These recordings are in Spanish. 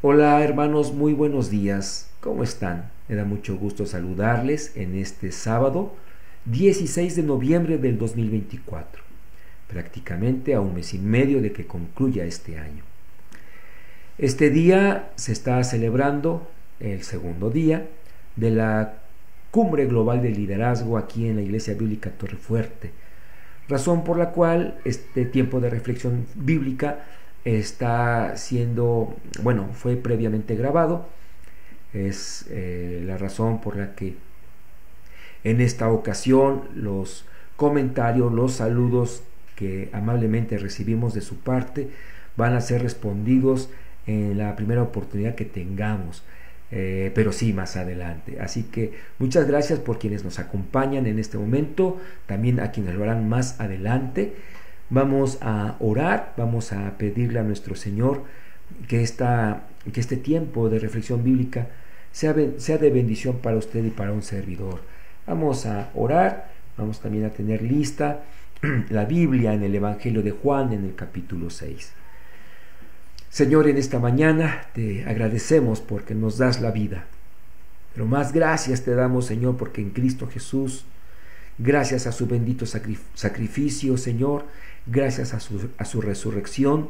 Hola hermanos, muy buenos días. ¿Cómo están? Me da mucho gusto saludarles en este sábado 16 de noviembre del 2024, prácticamente a un mes y medio de que concluya este año. Este día se está celebrando el segundo día de la Cumbre Global de Liderazgo aquí en la Iglesia Bíblica Torrefuerte, razón por la cual este tiempo de reflexión bíblica está siendo, fue previamente grabado. Es la razón por la que en esta ocasión los comentarios, los saludos que amablemente recibimos de su parte van a ser respondidos en la primera oportunidad que tengamos, pero sí más adelante. Así que muchas gracias por quienes nos acompañan en este momento, también a quienes lo harán más adelante. Vamos a orar, vamos a pedirle a nuestro Señor que este tiempo de reflexión bíblica sea de bendición para usted y para un servidor. Vamos a orar, vamos también a tener lista la Biblia en el Evangelio de Juan en el capítulo 6. Señor, en esta mañana te agradecemos porque nos das la vida, pero más gracias te damos, Señor, porque en Cristo Jesús, gracias a su bendito sacrificio, Señor, gracias a su resurrección,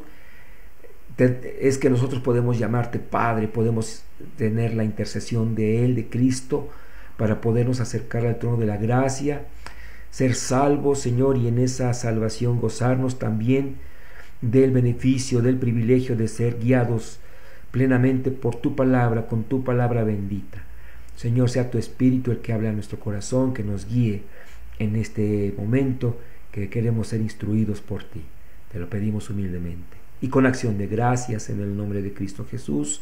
es que nosotros podemos llamarte Padre, podemos tener la intercesión de Él, de Cristo, para podernos acercar al trono de la gracia, ser salvos, Señor, y en esa salvación gozarnos también del beneficio, del privilegio de ser guiados plenamente por tu palabra, con tu palabra bendita. Señor, sea tu Espíritu el que hable a nuestro corazón, que nos guíe en este momento que queremos ser instruidos por ti. Te lo pedimos humildemente y con acción de gracias en el nombre de Cristo Jesús.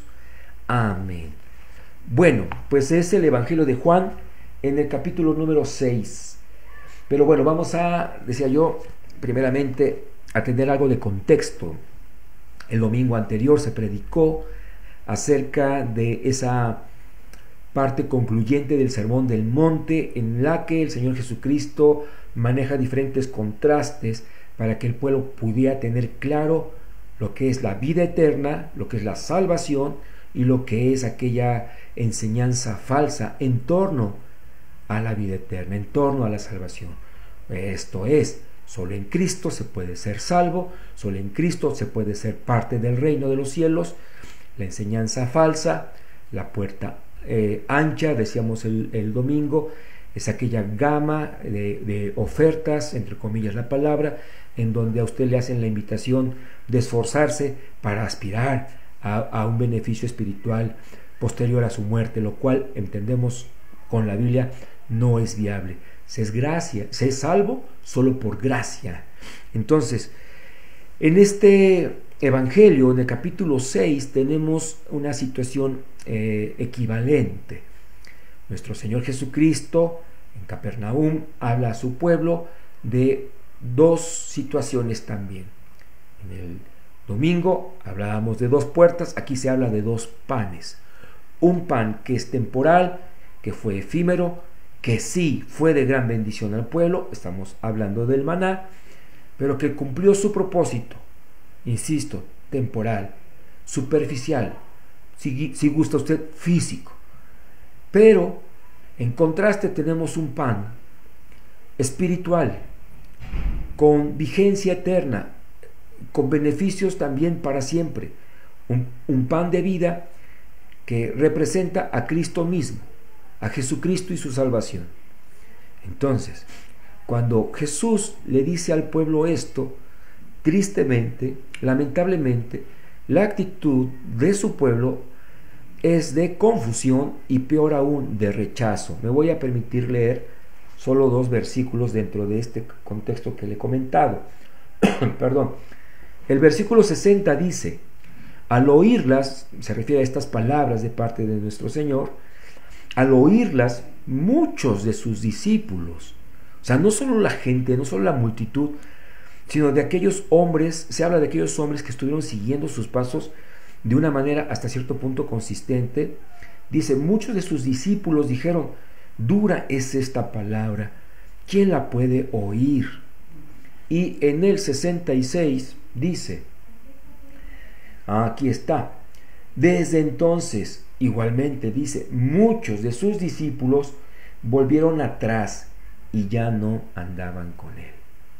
Amén. Bueno, pues es el Evangelio de Juan en el capítulo número 6. Pero bueno, vamos a, decía yo, primeramente a tener algo de contexto. El domingo anterior se predicó acerca de esa parte concluyente del Sermón del Monte, en la que el Señor Jesucristo maneja diferentes contrastes para que el pueblo pudiera tener claro lo que es la vida eterna, lo que es la salvación y lo que es aquella enseñanza falsa en torno a la vida eterna, en torno a la salvación. Esto es, solo en Cristo se puede ser salvo, solo en Cristo se puede ser parte del reino de los cielos. La enseñanza falsa, la puerta ancha, decíamos el domingo, es aquella gama de ofertas, entre comillas la palabra, en donde a usted le hacen la invitación de esforzarse para aspirar a un beneficio espiritual posterior a su muerte, lo cual entendemos con la Biblia no es viable. Se es salvo solo por gracia. Entonces, en este Evangelio, en el capítulo 6, tenemos una situación equivalente. Nuestro Señor Jesucristo en Capernaum habla a su pueblo de dos situaciones también. En el domingo hablábamos de dos puertas, aquí se habla de dos panes. Un pan que es temporal, que fue efímero, que sí fue de gran bendición al pueblo, estamos hablando del maná, pero que cumplió su propósito, insisto, temporal, superficial, si gusta usted, físico. Pero en contraste tenemos un pan espiritual, con vigencia eterna, con beneficios también para siempre, un pan de vida que representa a Cristo mismo, a Jesucristo y su salvación. Entonces, cuando Jesús le dice al pueblo esto, tristemente, lamentablemente, la actitud de su pueblo es de confusión y peor aún de rechazo. Me voy a permitir leer solo 2 versículos dentro de este contexto que le he comentado. Perdón. El versículo 60 dice: al oírlas, se refiere a estas palabras de parte de nuestro Señor, al oírlas muchos de sus discípulos, o sea, no solo la gente, no solo la multitud, sino de aquellos hombres, se habla de aquellos hombres que estuvieron siguiendo sus pasos de una manera hasta cierto punto consistente. Dice, muchos de sus discípulos dijeron, dura es esta palabra, ¿quién la puede oír? Y en el 66 dice, aquí está, Desde entonces, igualmente dice, muchos de sus discípulos volvieron atrás y ya no andaban con él.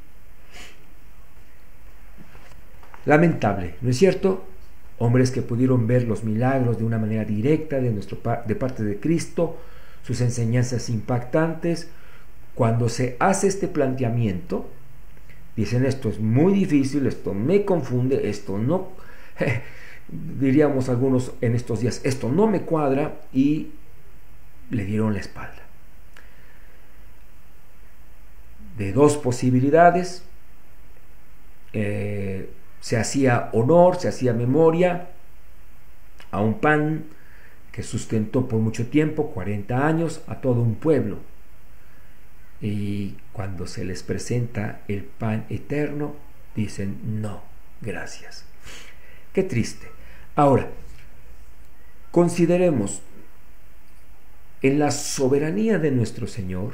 Lamentable, ¿no es cierto? Hombres que pudieron ver los milagros de una manera directa de parte de Cristo, sus enseñanzas impactantes. Cuando se hace este planteamiento, dicen, esto es muy difícil, esto me confunde, esto no, diríamos algunos en estos días, esto no me cuadra, y le dieron la espalda. De dos posibilidades, se hacía honor, se hacía memoria a un pan que sustentó por mucho tiempo, 40 años, a todo un pueblo. Y cuando se les presenta el pan eterno, dicen, no, gracias. Qué triste. Ahora, consideremos, en la soberanía de nuestro Señor,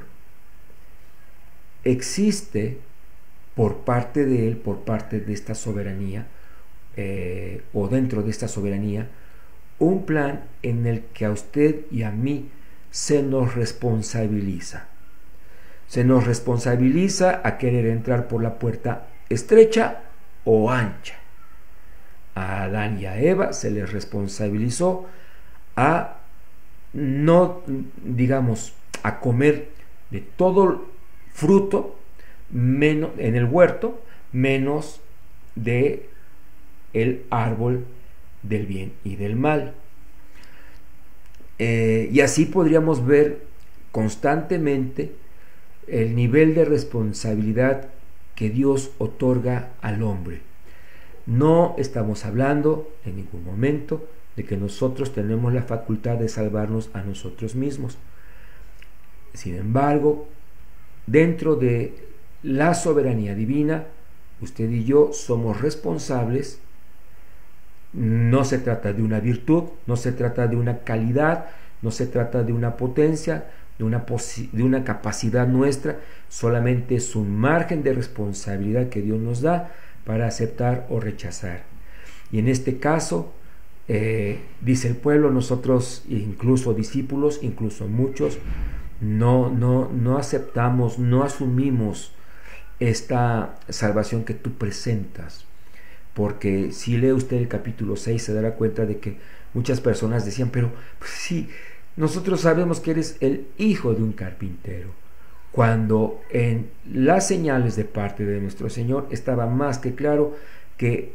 existe por parte de Él, por parte de esta soberanía, o dentro de esta soberanía, un plan en el que a usted y a mí se nos responsabiliza. Se nos responsabiliza a querer entrar por la puerta estrecha o ancha. A Adán y a Eva se les responsabilizó a no, digamos, a comer de todo fruto menos en el huerto, menos de el árbol del bien y del mal. Y así podríamos ver constantemente el nivel de responsabilidad que Dios otorga al hombre. No estamos hablando en ningún momento de que nosotros tenemos la facultad de salvarnos a nosotros mismos. Sin embargo, dentro de la soberanía divina, usted y yo somos responsables. No se trata de una virtud, no se trata de una calidad, no se trata de una potencia, de una capacidad nuestra, solamente es un margen de responsabilidad que Dios nos da para aceptar o rechazar. Y en este caso, dice el pueblo, nosotros, incluso discípulos, incluso muchos, no aceptamos, no asumimos esta salvación que tú presentas. Porque si lee usted el capítulo 6 se dará cuenta de que muchas personas decían, pero pues sí, nosotros sabemos que eres el hijo de un carpintero, cuando en las señales de parte de nuestro Señor estaba más que claro que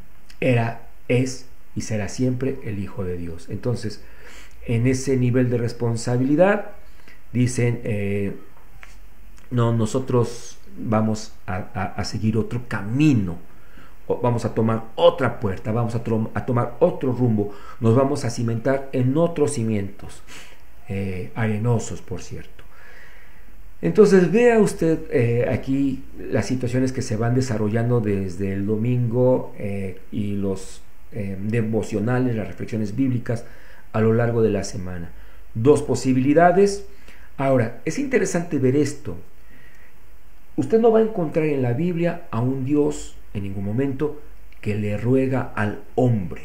es y será siempre el Hijo de Dios. Entonces, en ese nivel de responsabilidad, dicen, no, nosotros vamos a seguir otro camino, vamos a tomar otra puerta, vamos a tomar otro rumbo, nos vamos a cimentar en otros cimientos, arenosos, por cierto. Entonces vea usted aquí las situaciones que se van desarrollando desde el domingo y los devocionales, las reflexiones bíblicas a lo largo de la semana. Dos posibilidades. Ahora, es interesante ver esto. Usted no va a encontrar en la Biblia a un Dios en ningún momento que le ruega al hombre.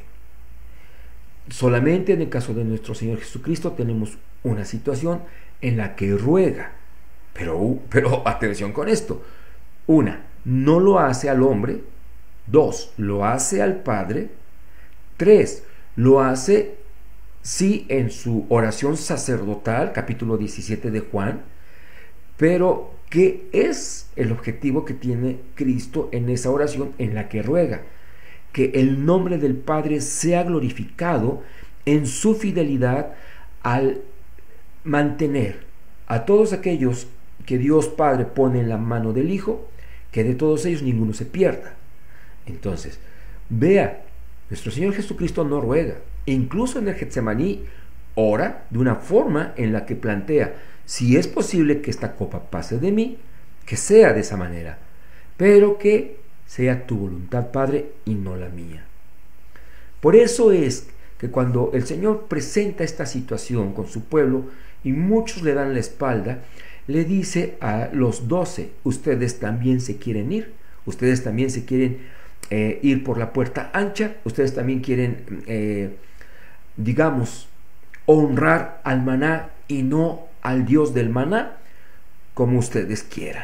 Solamente en el caso de nuestro Señor Jesucristo tenemos una situación en la que ruega. Pero atención con esto. Una, no lo hace al hombre. Dos, lo hace al Padre. Tres, lo hace sí en su oración sacerdotal, capítulo 17 de Juan. Pero ¿qué es el objetivo que tiene Cristo en esa oración en la que ruega? Que el nombre del Padre sea glorificado en su fidelidad al mantener a todos aquellos que Dios Padre pone en la mano del Hijo, que de todos ellos ninguno se pierda. Entonces, vea, nuestro Señor Jesucristo no ruega. Incluso en el Getsemaní ora de una forma en la que plantea, si es posible que esta copa pase de mí, que sea de esa manera, pero que sea tu voluntad, Padre, y no la mía. Por eso es que cuando el Señor presenta esta situación con su pueblo y muchos le dan la espalda, le dice a los 12, ustedes también se quieren ir, ustedes también se quieren ir por la puerta ancha, ustedes también quieren digamos, honrar al maná y no al Dios del maná, como ustedes quieran.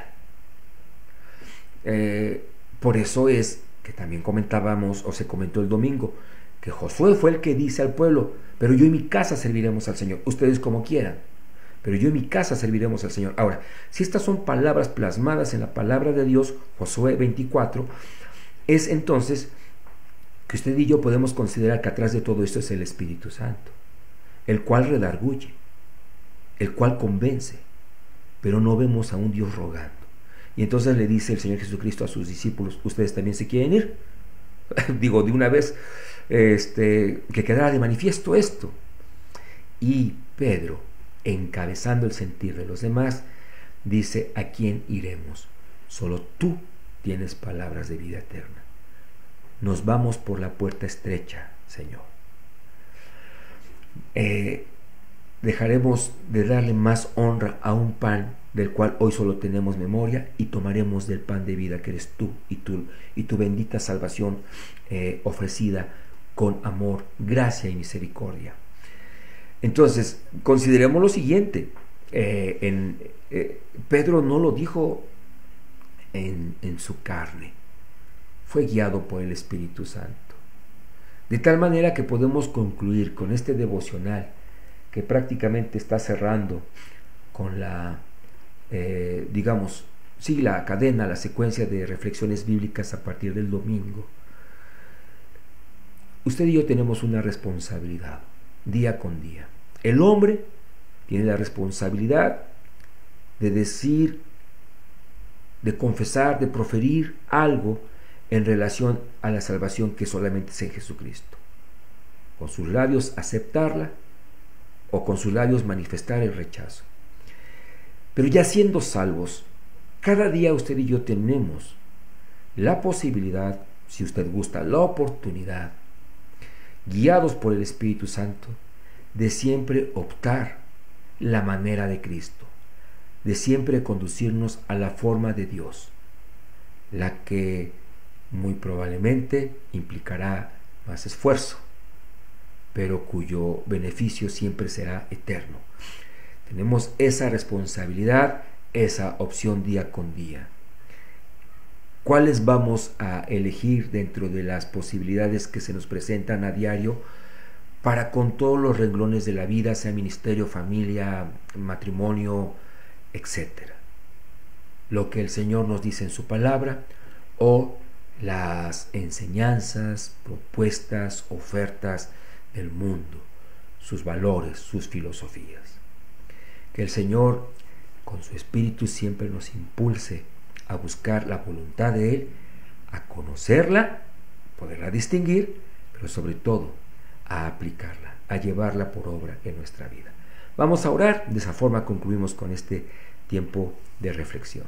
Por eso es que también comentábamos, o se comentó el domingo, que Josué fue el que dice al pueblo: pero yo y mi casa serviremos al Señor, ustedes como quieran, pero yo y mi casa serviremos al Señor. Ahora, si estas son palabras plasmadas en la palabra de Dios, Josué 24, es entonces que usted y yo podemos considerar que atrás de todo esto es el Espíritu Santo, el cual redarguye, el cual convence, pero no vemos a un Dios rogando. Y entonces le dice el Señor Jesucristo a sus discípulos: ¿ustedes también se quieren ir? Digo, de una vez, que quedara de manifiesto esto. Y Pedro, encabezando el sentir de los demás, dice: ¿a quién iremos? Solo tú tienes palabras de vida eterna. Nos vamos por la puerta estrecha, Señor. Dejaremos de darle más honra a un pan del cual hoy solo tenemos memoria, y tomaremos del pan de vida que eres tú y tu bendita salvación ofrecida con amor, gracia y misericordia. Entonces, consideremos lo siguiente. Pedro no lo dijo en su carne, fue guiado por el Espíritu Santo. De tal manera que podemos concluir con este devocional, que prácticamente está cerrando con la la cadena, la secuencia de reflexiones bíblicas a partir del domingo. Usted y yo tenemos una responsabilidad día con día. El hombre tiene la responsabilidad de decir, de confesar, de proferir algo en relación a la salvación que solamente es en Jesucristo. Con sus labios aceptarla, o con sus labios manifestar el rechazo. Pero ya siendo salvos, cada día usted y yo tenemos la posibilidad, si usted gusta, la oportunidad, guiados por el Espíritu Santo, de siempre optar la manera de Cristo, de siempre conducirnos a la forma de Dios, la que muy probablemente implicará más esfuerzo, pero cuyo beneficio siempre será eterno. Tenemos esa responsabilidad, esa opción día con día. ¿Cuáles vamos a elegir dentro de las posibilidades que se nos presentan a diario para con todos los renglones de la vida, sea ministerio, familia, matrimonio, etcétera? Lo que el Señor nos dice en su palabra, o las enseñanzas, propuestas, ofertas del mundo, sus valores, sus filosofías. Que el Señor, con su Espíritu, siempre nos impulse a buscar la voluntad de Él, a conocerla, poderla distinguir, pero sobre todo a aplicarla, a llevarla por obra en nuestra vida. Vamos a orar. De esa forma concluimos con este tiempo de reflexión.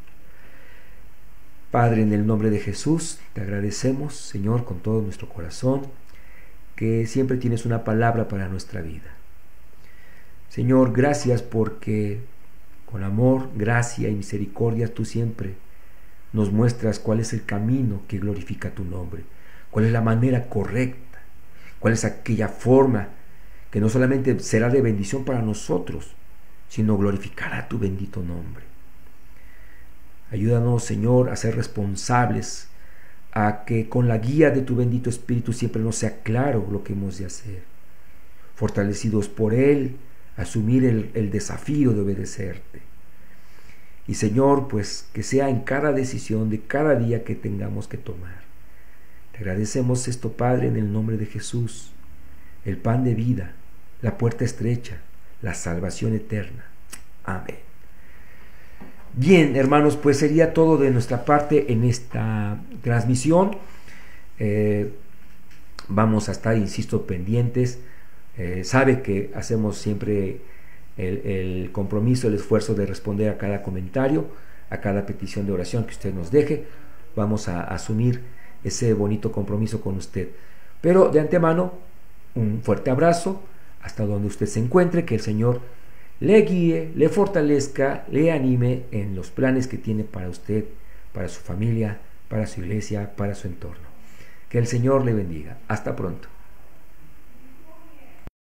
Padre, en el nombre de Jesús, te agradecemos, Señor, con todo nuestro corazón, que siempre tienes una palabra para nuestra vida. Señor, gracias porque con amor, gracia y misericordia tú siempre nos muestras cuál es el camino que glorifica tu nombre, cuál es la manera correcta, cuál es aquella forma que no solamente será de bendición para nosotros, sino glorificará tu bendito nombre. Ayúdanos, Señor, a ser responsables, a que con la guía de tu bendito Espíritu siempre nos sea claro lo que hemos de hacer. Fortalecidos por Él, asumir el desafío de obedecerte. Y Señor, pues que sea en cada decisión de cada día que tengamos que tomar. Te agradecemos esto, Padre, en el nombre de Jesús, el pan de vida, la puerta estrecha, la salvación eterna. Amén. Bien, hermanos, pues sería todo de nuestra parte en esta transmisión. Vamos a estar, insisto, pendientes. Sabe que hacemos siempre el compromiso, el esfuerzo de responder a cada comentario, a cada petición de oración que usted nos deje. Vamos a asumir ese bonito compromiso con usted. Pero de antemano, un fuerte abrazo hasta donde usted se encuentre. Que el Señor le guíe, le fortalezca, le anime en los planes que tiene para usted, para su familia, para su iglesia, para su entorno. Que el Señor le bendiga. Hasta pronto.